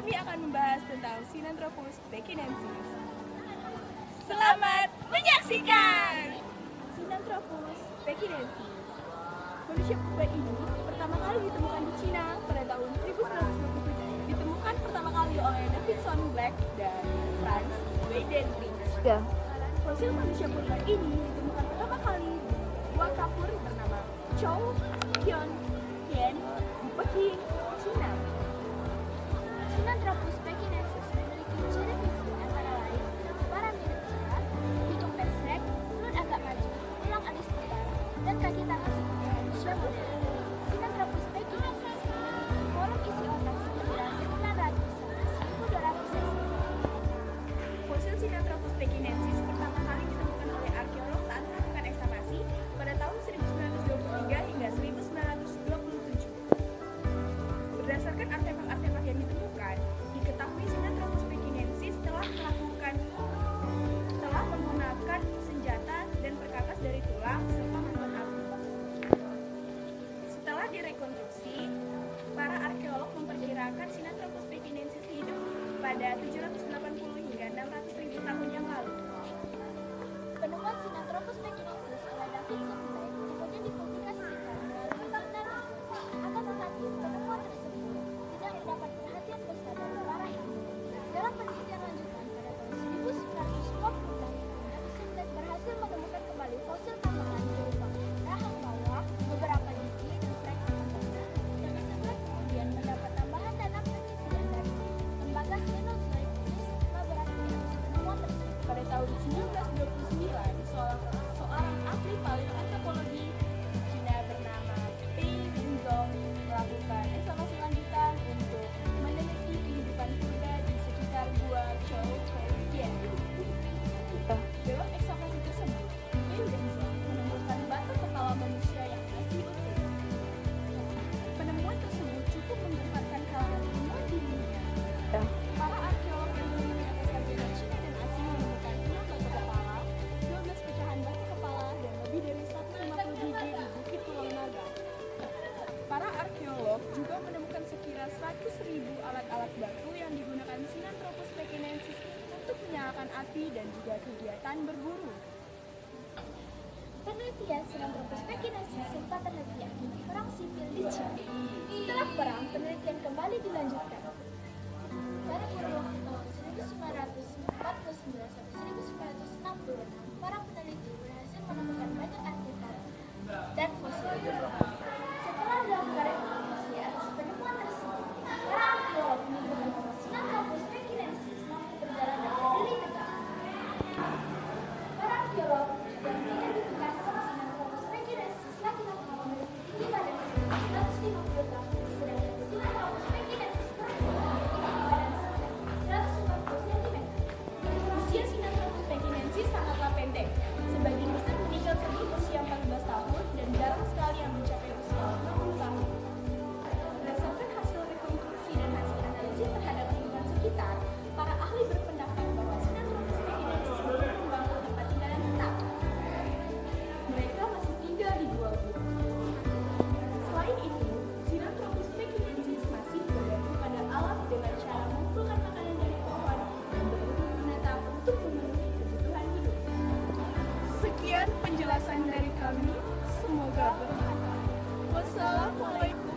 kami akan membahas tentang Sinanthropus pekinensis. Selamat menyaksikan! Sinanthropus pekinensis. Manusia purba ini pertama kali ditemukan di Cina pada tahun 1927. Ditemukan pertama kali oleh Davidson Black dan Franz Weidenreich. Fosil manusia purba ini ditemukan pertama kali di gua kapur bernama Chow Kion Hien di Peking, Cina. Sinanthropus pekinensis memiliki ciri fisik antara lain para mirip kita, hidung pesek, mulut agak maju, tulang alis tebal, dan kaki tangan seperti manusia modern. Sinanthropus pekinensis memiliki volume isi otak sekitar 900 sampai 1.200 cc. Fosil Sinanthropus pekinensis pertama kali ditemukan oleh arkeolog saat melakukan ekskavasi pada tahun 1923 hingga 1927. Berdasarkan artefak-artefak yang ditemukan, diketahui Sinanthropus pekinensis telah menggunakan senjata dan perkakas dari tulang serta membuat api. Setelah direkonstruksi, para arkeolog memperkirakan Sinanthropus pekinensis hidup pada 780 hingga 600.000 tahun yang lalu. Penemuan Sinanthropus pekinensis oleh Davidson Black kemudian dipublikasikan melalui jurnal itu. Akan tetapi, penemuan tersebut tidak mendapat perhatian besar dari para ilmuwan. Dalam penelitian lanjutan pada tahun 1940, Davidson Black berhasil menemukan kembali fosil tambahan berupa rahang bawah, beberapa gigi, dan fragmen anggota. Davidson Black kemudian mendapat tambahan dana penelitian dari lembaga Cenozoic Laboratory atas penemuan tersebut. Pada tahun 1929, seorang ahli paleoantropologi Cina bernama Pei Wingzhong melakukan ekskavasi lanjutan untuk meneliti kehidupan purba di sekitar gua Chow Kion. Dalam ekskavasi tersebut, Pei Wingzhong menemukan batu kepala manusia yang masih utuh. Penemuan tersebut cukup menggemparkan kalangan ilmuwan di dunia. Para arkeolog yang meneliti atas sarjana Cina dan Asia menemukan 6 batu kepala, 12 pecahan batu kepala, dan lebih dari 150 gigi di Bukit Pulau Naga. Para arkeolog juga menemukan sekira 100.000 alat-alat batu yang digunakan Sinanthropus pekinensis untuk menyalakan api dan juga kegiatan berburu. Penelitian Sinanthropus pekinensis serta penelitian perang sipil di Cina. Setelah perang, penelitian kembali dilanjutkan. Pada kurun waktu tahun 1949 sampai 1966, para peneliti berhasil menemukan banyak artefak dan fosil berupa. Setelah dilakukan rekonstruksi atas penemuan tersebut, para arkeolog menyebutkan bahwa Sinanthropus pekinensis mampu berjalan dan berdiri tegak. Para arkeolog juga mengidentifikasi Sinanthropus pekinensis laki-laki memiliki tinggi badan sekitar 150 tahun, sedangkan Sinanthropus pekinensis perempuan memiliki tinggi badan sekitar 150 cm. Usia Sinanthropus pekinensis sangatlah pendek. Sebagian besar meninggal sebelum usia 14 tahun dan jarang sekali yang mencapai usia 60 tahun. Berdasarkan hasil rekonstruksi dan hasil analisis terhadap lingkungan sekitar, para ahli berpendapat bahwa Sinanthropus pekinensis belum membangun tempat tinggal yang tetap. Mereka masih tinggal di gua-gua. Selain itu, Sinanthropus pekinensis masih bergantung pada alam dengan cara mengumpulkan makanan dari pohon dan berburu binatang untuk memenuhi kebutuhan hidup. Sekian penjelasan dari kami, semoga bermanfaat. Wassalamualaikum